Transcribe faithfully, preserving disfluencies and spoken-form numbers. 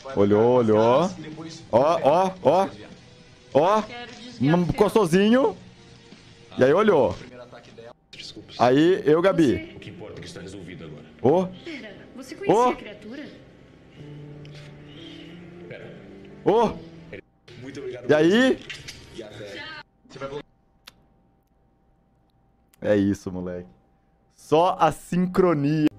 Olhou, olhou. Ó, ó, ó. Ó. Um gostosinho. E aí olhou. Aí, eu, Gabi. O que importa é que está resolvido agora. Ô. Pera, você conhecia Ô. a criatura? Pera. Ô. Muito obrigado. E aí? E até. É isso, moleque. Só a sincronia.